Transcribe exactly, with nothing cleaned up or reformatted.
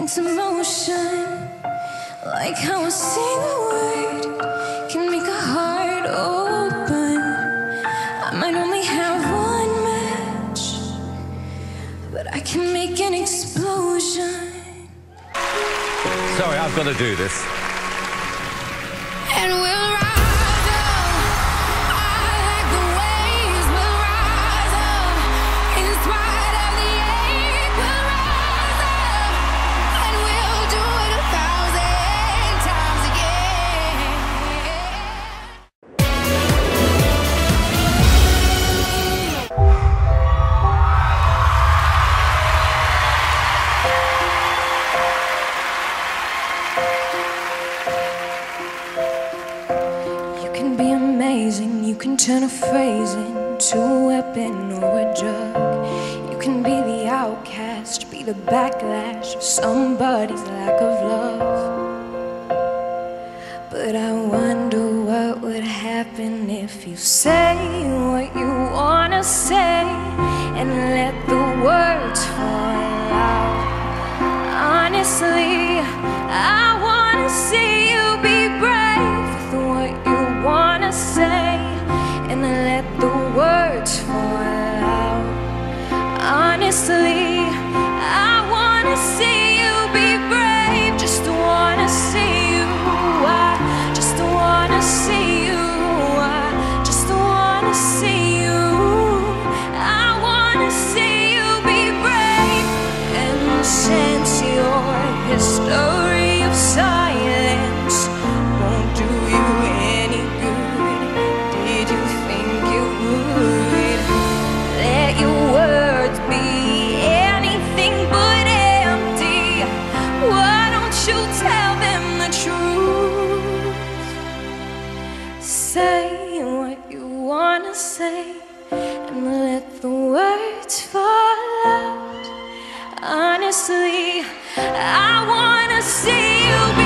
into motion, like how a single word can make a heart open. I might only have one match, but I can make an explosion. Sorry, I've got to do this. And we'll rise up, high like the waves. We'll rise up, in spite of the ache. We'll rise up, and we'll do it a thousand times again. You can be amazing, you can turn a phrase into a weapon or a drug. You can be the outcast, be the backlash of somebody's lack of love. But I wonder what would happen if you say what you wanna say and let the words fall out. Honestly, I wanna see you be brave with what you wanna say and let the words fall out. Honestly, I wanna see you be brave, just wanna see you. I just wanna see you. I just wanna see you. I wanna see you be brave. And since your history of silence won't do you any good, did you think you would let your words be anything but empty? Why don't you tell them the truth? Say what you wanna say and let the words fall out. Honestly, I wanna see you